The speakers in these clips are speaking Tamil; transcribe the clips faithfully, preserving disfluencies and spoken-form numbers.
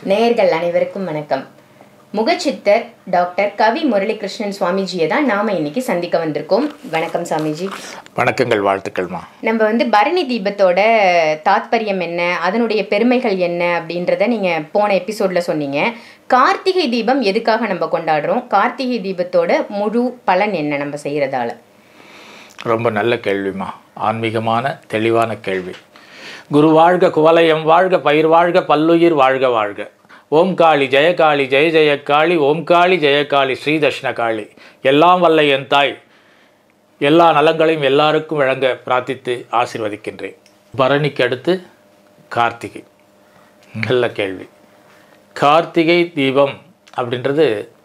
நேயர்கள் அனைவருக்கும் வணக்கம். முகச்சித்தர் டாக்டர் கவி முரளிகிருஷ்ணன் சுவாமிஜியை தான் நாம இன்னைக்கு சந்திக்க வந்திருக்கோம். வணக்கம் சாமிஜி. வணக்கங்கள், வாழ்த்துக்கள்மா. நம்ம வந்து பரணி தீபத்தோட தாத்பரியம் என்ன, அதனுடைய பெருமைகள் என்ன அப்படின்றத நீங்க போன எபிசோட்ல சொன்னீங்க. கார்த்திகை தீபம் எதுக்காக நம்ம கொண்டாடுறோம், கார்த்திகை தீபத்தோட முழு பலன் என்ன நம்ம செய்யறதால? ரொம்ப நல்ல கேள்விமா, ஆன்மீகமான தெளிவான கேள்வி. குரு வாழ்க, குவலயம் வாழ்க, பயிர் வாழ்க, பல்லுயிர் வாழ்க வாழ்க. ஓம் காளி ஜெயகாளி, ஜெய ஜெயக்காளி, ஓம் காளி ஜெயகாளி, ஸ்ரீ தட்சிணகாளி. எல்லாம் வல்ல என் தாய் எல்லா நலங்களையும் எல்லாருக்கும் வழங்க பிரார்த்தித்து ஆசீர்வதிக்கின்றேன். பரணிக்கு அடுத்து கார்த்திகை. நல்ல கேள்வி. கார்த்திகை தீபம் அப்படின்றது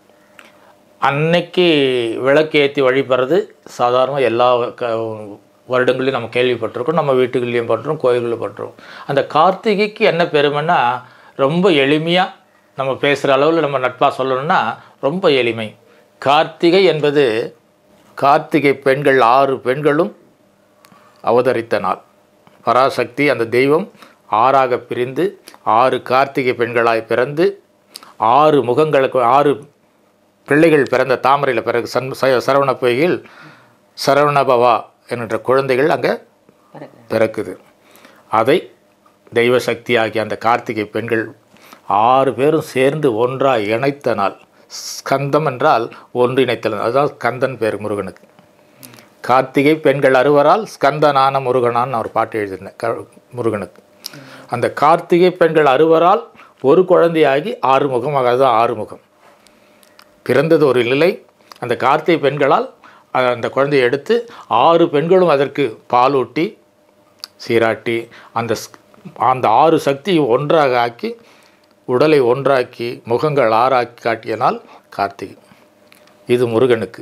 அன்னைக்கு விளக்கு ஏற்றி வழிபடுறது சாதாரண எல்லா க வருடங்களையும் நம்ம கேள்விப்பட்டிருக்கோம், நம்ம வீட்டுகள்லையும் பண்ணுறோம், கோயில்களில் பண்ணுறோம். அந்த கார்த்திகைக்கு என்ன பெருமைன்னா, ரொம்ப எளிமையாக நம்ம பேசுகிற அளவில் நம்ம நட்பாக சொல்லணும்னா ரொம்ப எளிமை. கார்த்திகை என்பது கார்த்திகை பெண்கள் ஆறு பெண்களும் அவதரித்த நாள். பராசக்தி அந்த தெய்வம் ஆறாக பிரிந்து ஆறு கார்த்திகை பெண்களாய் பிறந்து ஆறு முகங்களுக்கு ஆறு பிள்ளைகள் பிறந்த தாமரையில் பிறகு சன் சரவண பொய்யில் சரவணபவா என்கின்ற குழந்தைகள் அங்கே பிறக்குது. அதை தெய்வ சக்தி ஆகிய அந்த கார்த்திகை பெண்கள் ஆறு பேரும் சேர்ந்து ஒன்றாக இணைத்த நாள். ஸ்கந்தம் என்றால் ஒன்றிணைத்தல், அதுதான் ஸ்கந்தன் பேர் முருகனுக்கு. கார்த்திகை பெண்கள் அறுவரால் ஸ்கந்தனான முருகனான்னு அவர் பாட்டு எழுதியிருந்தேன் க முருகனுக்கு. அந்த கார்த்திகை பெண்கள் அறுவரால் ஒரு குழந்தையாகி ஆறுமுகம், அதுதான் ஆறுமுகம். பிறந்தது ஒரு நிலை. அந்த கார்த்திகை பெண்களால் அந்த குழந்தையை எடுத்து ஆறு பெண்களும் அதற்கு பாலூட்டி சீராட்டி அந்த அந்த ஆறு சக்தியை ஒன்றாக ஆக்கி உடலை ஒன்றாக்கி முகங்கள் ஆறாக்கி காட்டிய நாள் கார்த்திகை. இது முருகனுக்கு.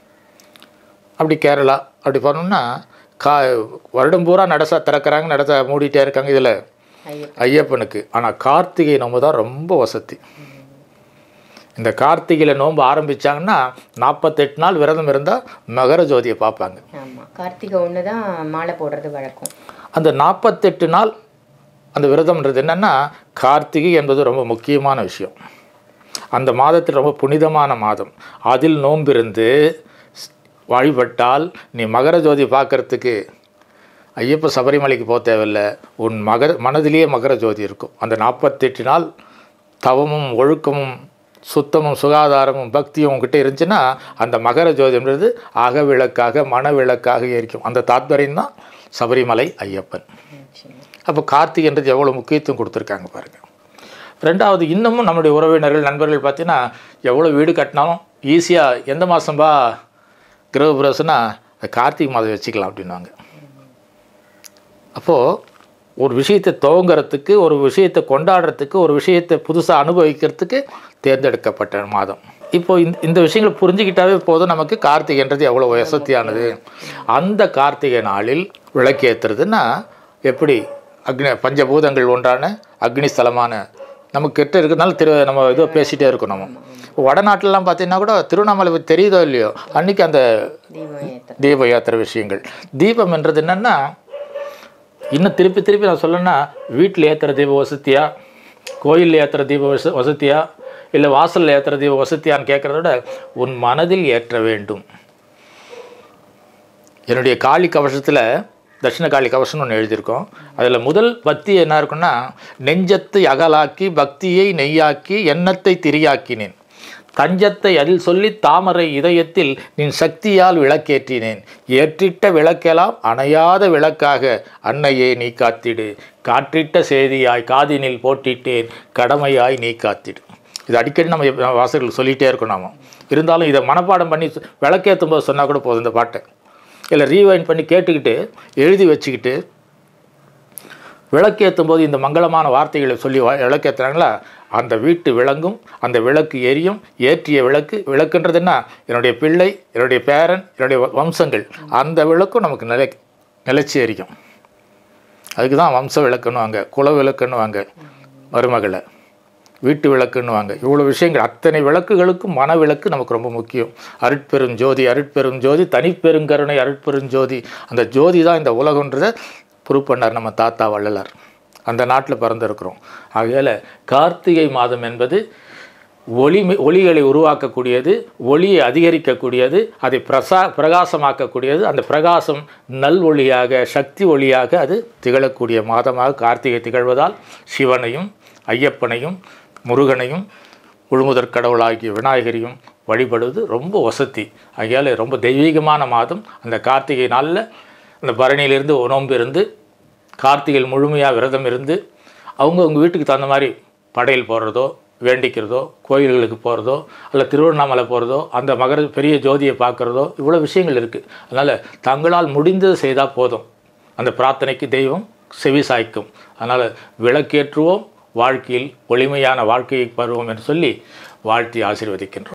அப்படி கேரளா அப்படி பண்ணோம்னா கா வருடம் பூரா நடசா திறக்கிறாங்க, நடசா மூடிட்டே இருக்காங்க. இதில் ஐயப்பனுக்கு. ஆனால் கார்த்திகை நோம்பு தான் ரொம்ப வசதி. இந்த கார்த்திகையில் நோன்பு ஆரம்பித்தாங்கன்னா நாற்பத்தெட்டு நாள் விரதம் இருந்தால் மகர ஜோதியை பார்ப்பாங்க. ஆமாம், கார்த்திகை ஒன்று தான் மாலை போடுறது வழக்கம். அந்த நாற்பத்தெட்டு நாள் அந்த விரதம்ன்றது என்னென்னா, கார்த்திகை என்பது ரொம்ப முக்கியமான விஷயம். அந்த மாதத்தில் ரொம்ப புனிதமான மாதம். அதில் நோம்பிருந்து வழிபட்டால் நீ மகர ஜோதி பார்க்குறதுக்கு ஐயப்ப சபரிமலைக்கு போக தேவையில்லை. உன் மகர மனதிலேயே மகர ஜோதி இருக்கும். அந்த நாற்பத்தெட்டு நாள் தவமும் ஒழுக்கமும் சுத்தமும் சுகாதாரமும் பக்தியும் உங்ககிட்ட இருந்துச்சுன்னா அந்த மகர ஜோதின்றது அகவிளக்காக மனவிளக்காக இருக்கும். அந்த தாத்பரியம் தான் சபரிமலை ஐயப்பன். அப்போ கார்த்திகைன்றது எவ்வளோ முக்கியத்துவம் கொடுத்துருக்காங்க பாருங்கள். ரெண்டாவது, இன்னமும் நம்முடைய உறவினர்கள் நண்பர்கள் பார்த்தீங்கன்னா எவ்வளோ வீடு கட்டினாலும் ஈஸியாக எந்த மாதம்பா கிரகபிரவேசம்னா கார்த்திகை மாதம் வச்சுக்கலாம் அப்படின்வாங்க. அப்போது ஒரு விஷயத்தை துவங்கிறதுக்கு, ஒரு விஷயத்தை கொண்டாடுறதுக்கு, ஒரு விஷயத்தை புதுசாக அனுபவிக்கிறதுக்கு தேர்ந்தெடுக்கப்பட்ட மாதம். இப்போது இந்த இந்த விஷயங்களை புரிஞ்சுக்கிட்டாவே போதும் நமக்கு கார்த்திகைன்றது எவ்வளோ வசதியானது. அந்த கார்த்திகை நாளில் விளக்கேற்றுறதுன்னா எப்படி அக்னி பஞ்சபூதங்கள் ஒன்றான அக்னி ஸ்தலமான நமக்கு கிட்ட இருக்கிறதுனால திரு நம்ம இதோ பேசிகிட்டே இருக்கோம். நம்ம வடநாட்டிலலாம் பார்த்தீங்கன்னா கூட திருவண்ணாமலை தெரியுதோ இல்லையோ அன்றைக்கி அந்த தீப யாத்திரை விஷயங்கள். தீபம் என்றது என்னென்னா, இன்னும் திருப்பி திருப்பி நான் சொல்லணுன்னா, வீட்டில் ஏற்றுற தீப வசதியா, கோயிலில் ஏற்றுற தீப வச வசதியா இல்லை வாசலில் ஏற்றுற தீப வசதியான்னு கேட்குறத விட உன் மனதில் ஏற்ற வேண்டும். என்னுடைய காளி கவசத்தில் தட்சிண காளி கவசம்னு ஒன்று எழுதியிருக்கோம். அதில் முதல் பக்தி என்ன இருக்குன்னா, நெஞ்சத்தை அகலாக்கி பக்தியை நெய்யாக்கி எண்ணத்தை திரியாக்கினேன், தஞ்சத்தை அதில் சொல்லி தாமரை இதயத்தில் நின் சக்தியால் விளக்கேற்றினேன், ஏற்றிட்ட விளக்கெல்லாம் அணையாத விளக்காக அன்னையே நீ காத்திடு, காற்றிட்ட செய்தியாய் காதினில் போட்டிட்டேன் கடமையாய் நீ காத்திடு. இது அடிக்கடி நம்ம வாசகர்கள் சொல்லிகிட்டே இருக்கோம். நாம இருந்தாலும் இதை மனப்பாடம் பண்ணி விளக்கேற்றும் போது சொன்னால் கூட போதும். இந்த பாட்டை இல்லை ரீவைண்ட் பண்ணி கேட்டுக்கிட்டு எழுதி வச்சுக்கிட்டு விளக்கேற்றும் போது இந்த மங்களமான வார்த்தைகளை சொல்லி விளக்கேற்றுறாங்களா, அந்த வீட்டு விளங்கும், அந்த விளக்கு எரியும். ஏற்றிய விளக்கு, விளக்குன்றது என்ன, என்னுடைய பிள்ளை, என்னுடைய பேரன், என்னுடைய வம்சங்கள், அந்த விளக்கும் நமக்கு நிலை நிலைச்சி எரிக்கும். அதுக்கு தான் வம்ச விளக்குன்னுவாங்க, குல விளக்குன்னுவாங்க, மருமகளை வீட்டு விளக்குன்னுவாங்க. இவ்வளோ விஷயங்கள், அத்தனை விளக்குகளுக்கும் மன விளக்கு நமக்கு ரொம்ப முக்கியம். அருட்பெரும் ஜோதி, அருட்பெரும் ஜோதி, தனிப்பெருங்கருணை அருட்பெரும் ஜோதி. அந்த ஜோதி தான் இந்த உலகன்றதை ப்ரூவ் பண்ணார் நம்ம தாத்தா வள்ளலார். அந்த நாட்டில் பிறந்திருக்கிறோம். ஆகையால் கார்த்திகை மாதம் என்பது ஒளி ஒளிகளை உருவாக்கக்கூடியது, ஒளியை அதிகரிக்கக்கூடியது, அதை பிரசா பிரகாசமாக்கக்கூடியது. அந்த பிரகாசம் நல் ஒளியாக, சக்தி ஒளியாக அது திகழக்கூடிய மாதமாக கார்த்திகை திகழ்வதால் சிவனையும் ஐயப்பனையும் முருகனையும் முழுமுதற் கடவுளாகிய விநாயகரையும் வழிபடுவது ரொம்ப வசதி. ஆகையால் ரொம்ப தெய்வீகமான மாதம். அந்த கார்த்திகை நாளில் அந்த பரணியிலிருந்து நோன்பு இருந்து கார்த்திகையில் முழுமையாக விரதம் இருந்து அவங்க அவங்க வீட்டுக்கு தகுந்த மாதிரி படையல் போடுறதோ, வேண்டிக்கிறதோ, கோயில்களுக்கு போகிறதோ, அல்ல திருவண்ணாமலை போகிறதோ, அந்த மகர பெரிய ஜோதியை பார்க்குறதோ, இவ்வளோ விஷயங்கள் இருக்குது. அதனால் தங்களால் முடிந்தது செய்தால் போதும். அந்த பிரார்த்தனைக்கு தெய்வம் செவி சாய்க்கும். அதனால் விளக்கேற்றுவோம், வாழ்க்கையில் ஒளிமையான வாழ்க்கையை பெறுவோம் என்று சொல்லி வாழ்த்தி ஆசீர்வதிக்கின்றோம்.